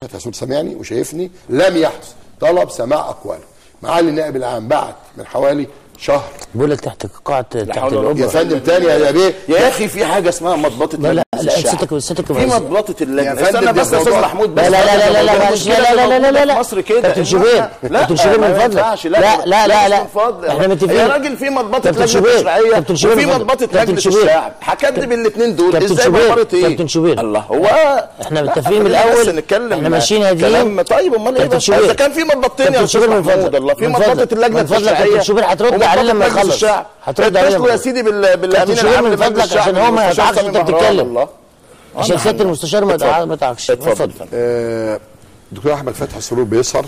فتحي سرور سامعني وشايفني، لم يحدث طلب سماع اقواله. معالي النائب العام بعت من حوالي شهر بقول لك تحت قاعه تحت القبه يا فندم تاني يا بيه يا اخي في حاجه اسمها مضبطه لا ستك في مضبطه اللجنه. استنى بس يا استاذ محمود بس. لا لا لا لا لا لا لا لا مصر كده كابتن شوبير كابتن شوبير من فضلك. لا لا لا لا احنا متفقين يا راجل. في مضبطه لجنه تشريعيه وفي مضبطه مجلس الشعب. هكذب الاثنين دول ازاي؟ مضبطه ايه كابتن شوبير؟ الله هو احنا متفقين من الاول احنا ماشيين هاديين. طيب امال ايه بس اذا كان في مضبطتين يا استاذ محمود الله في مضبطه اللجنه التشريعيه. كابتن شوبير هترد عليه لما يخلص. هترد عليه يا سيدي بالامين العام من فضلك عشان هو ما يتعبش انت بتتكلم. عشان سياده المستشار ما يتعبش. اتفضل. الدكتور احمد فتحي سرور بيسهر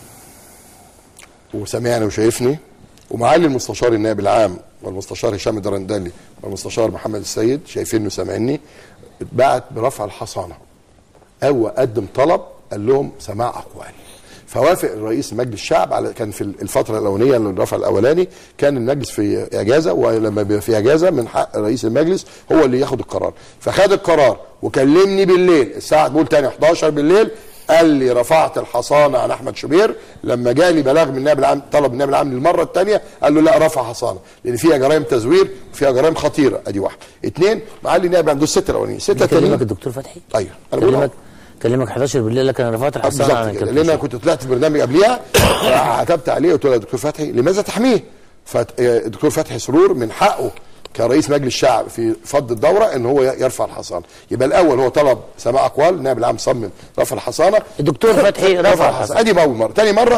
وسامعني وشايفني، ومعالي المستشار النائب العام والمستشار هشام الدرندلي والمستشار محمد السيد شايفيني وسامعيني. اتبعت برفع الحصانه او قدم طلب قال لهم سماع اقوال، فوافق الرئيس مجلس الشعب على كان في الفتره الاولانيه للرفع الاولاني كان المجلس في اجازه، ولما بيبقى في اجازه من حق رئيس المجلس هو اللي ياخد القرار، فخد القرار وكلمني بالليل الساعه بقول تاني 11 بالليل قال لي رفعت الحصانه عن احمد شوبير. لما جالي بلاغ من النائب العام طلب النائب العام للمره الثانيه قال له لا رفع حصانه لان فيها جرائم تزوير وفيها جرائم خطيره. ادي واحد. اثنين معالي النائب العام دول السته الاولانيين. سته الثانيين كلمك الدكتور فتحي؟ ايوه انا كلمك 11 بالليل لكن انا رفعت الحصانه عن الكابتن لان انا كنت طلعت في برنامج قبليها عتبت عليه قلت له يا دكتور فتحي لماذا تحميه؟ فالدكتور فتحي سرور من حقه كرئيس مجلس الشعب في فض الدوره ان هو يرفع الحصانه. يبقى الاول هو طلب سماع اقوال، النائب العام صمم رفع الحصانه، الدكتور فتحي رفع الحصانه. ادي اول مره. ثاني مره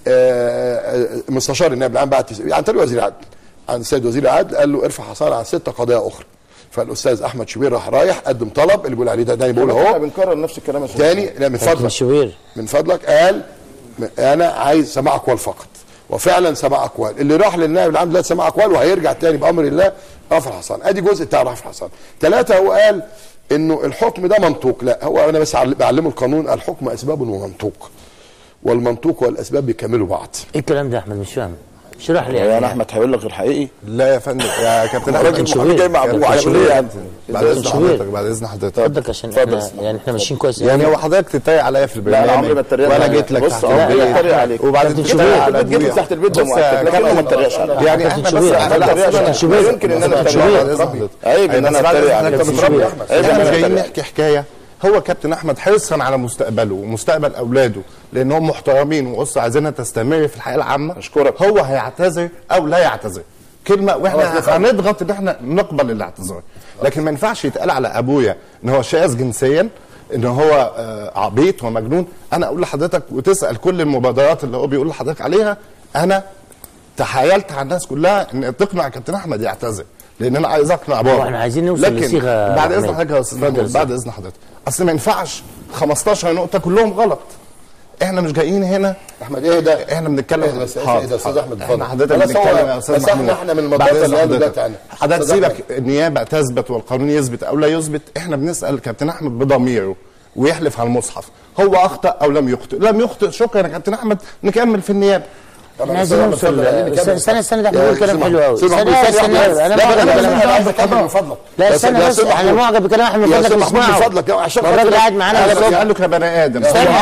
مستشار النائب العام بعت عن طريق وزير العدل عن السيد وزير العدل قال له ارفع حصانه عن 6 قضايا اخرى. فالاستاذ احمد شوبير رايح قدم طلب اللي بيقول عليه ده تاني بقول اهو بنكرر نفس الكلام يا تاني. لا من فضلك من فضلك قال انا عايز سماع اقوال فقط، وفعلا سماع اقوال. اللي راح للنائب العام دلوقتي سماع اقوال وهيرجع تاني بامر الله رفع الحصان. ادي جزء بتاع رفع الحصان. 3 هو قال انه الحكم ده منطوق. لا هو انا بس بعلمه القانون الحكم اسباب ومنطوق، والمنطوق والاسباب بيكملوا بعض. ايه الكلام ده يا احمد مش فاهم؟ اشرح لي. يعني احمد هيقول لك غير حقيقي؟ لا يا فندم يا كابتن راجل جاي مع ابوه عشان ايه يعني؟ بعد اذن حضرتك بعد اذن حضرتك اتفضل عشان احنا ماشيين كويس. يعني هو حضرتك تتريق عليا في البرنامج؟ لا عمري ما اتريق وانا جيت لك تحت البيت عليك وبعدين جيت تحت البيت ده مؤكد لكن ما اتريقش عليك. يعني احنا بس لا يمكن ان انا اتريق. عيب ان انا اتريق عليك. احنا مش جايين نحكي حكايه. هو كابتن احمد حرصا على مستقبله ومستقبل اولاده لانهم محترمين واسره عايزينها تستمر في الحياه العامه. اشكرك. هو هيعتذر او لا يعتذر كلمه واحنا هنضغط ان احنا نقبل الاعتذار، لكن ما ينفعش يتقال على ابويا ان هو شاذ جنسيا، ان هو عبيط ومجنون. انا اقول لحضرتك وتسال كل المبادرات اللي هو بيقول لحضرتك عليها، انا تحايلت على الناس كلها ان تقنع كابتن احمد يعتذر لان انا عايز اقنع بابا. احنا عايزين نوصل لصيغه. بعد اذن حضرتك يا استاذ بعد اذن حضرتك اصل ما ينفعش 15 نقطه كلهم غلط. احنا مش جايين هنا احمد ايه ده؟ احنا بنتكلم ايه ده استاذ احمد احنا حضرتك بنتكلم يا استاذ محمود. احنا من المنطقه اللي دلوقتي حضرتك سيبك النيابه تثبت والقانون يثبت او لا يثبت. احنا بنسال كابتن احمد بضميره ويحلف على المصحف هو اخطا او لم يخطئ. لم يخطئ شكرا يا كابتن احمد نكمل في النيابه. احنا عايزين نوصل. استنى ده بيقول كلام حلو قوي. استنى انا معجب بكلام احمد من فضلك. لا استنى بس انا معجب بكلام احمد من فضلك اسمعه من فضلك عشان الراجل قاعد معانا قال له كبني ادم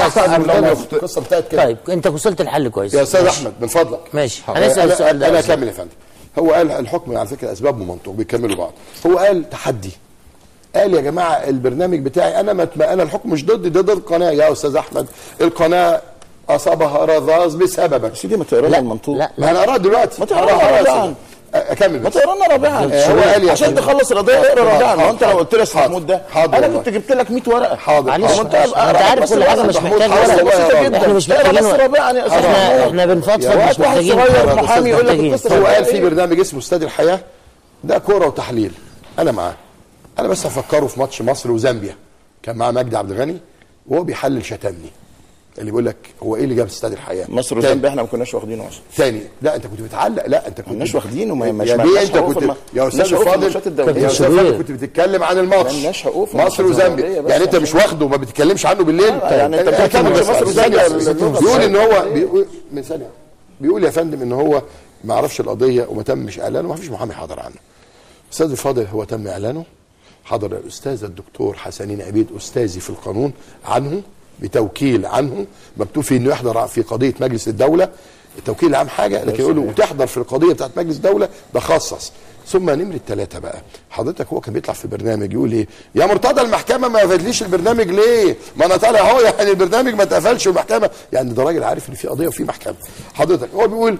القصه بتاعت كده. طيب انت وصلت الحل كويس يا استاذ احمد من فضلك. ماشي هنسال السؤال ده. انا اكمل يا فندم. هو قال الحكم على فكره اسباب ومنطق بيكملوا بعض. هو قال تحدي، قال يا جماعه البرنامج بتاعي انا الحكم مش ضدي، ضد القناه يا استاذ احمد. القناه اصابها رذاذ بسببك. سيدي ما تقرا المنطوق. لا ما انا اقرا دلوقتي. ما تقرا رابعا. اكمل ما تقرا لنا رابعا. هو قال يا عشان تخلص القضيه اقرا رابعا. ما انت لو قلت لي يا استاذ محمود ده انا كنت جبت لك 100 ورقه. حاضر. معلش انت عارف كل حاجه مش محتاج ورقه. احنا مش محتاجين بس رابعا يا استاذ محمود. احنا بنفضفض مش محتاجين. محامي يقول لك القصه. هو قال في برنامج اسمه استاد الحياه ده كوره وتحليل، انا معاه. انا بس هفكره في ماتش مصر وزامبيا كان معاه مجدي عبد الغني وهو بيحلل شتمني اللي بيقول لك هو ايه اللي جاب استاد الحياه؟ مصر وزامبيا احنا ما كناش واخدينه اصلا. ثاني لا انت كنت بتعلق. لا انت ما كناش واخدينه. مش انت كنت يا استاذ فاضل كنت بتتكلم عن الماتش مصر وزامبيا يعني انت مش واخده وما بتتكلمش عنه بالليل. يعني انت بتتكلم مصر وزامبيا بيقول ان هو من ثانيه بيقول يا فندم ان هو ما عرفش القضيه وما تمش اعلانه وما فيش محامي حضر عنه. استاذ الفاضل هو تم اعلانه، حضر الاستاذ الدكتور حسنين عبيد استاذي في القانون عنه بتوكيل عنه مكتوب فيه انه يحضر في قضيه مجلس الدوله. التوكيل العام حاجه، لكن يقول له وتحضر في القضيه بتاعت مجلس الدوله ده خصص. ثم نمره 3 بقى، حضرتك هو كان بيطلع في برنامج يقول ايه؟ يا مرتضى المحكمه ما قفلتليش البرنامج ليه؟ ما انا طالع اهو، يعني البرنامج ما اتقفلش والمحكمه، يعني ده راجل عارف ان في قضيه وفي محكمه. حضرتك هو بيقول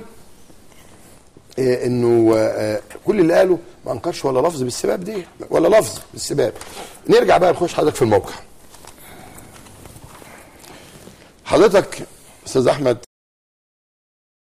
انه كل اللي قاله ما انكرش ولا لفظ بالسباب دي ولا لفظ بالسباب. نرجع بقى نخش حضرتك في الموقع. حضرتك استاذ احمد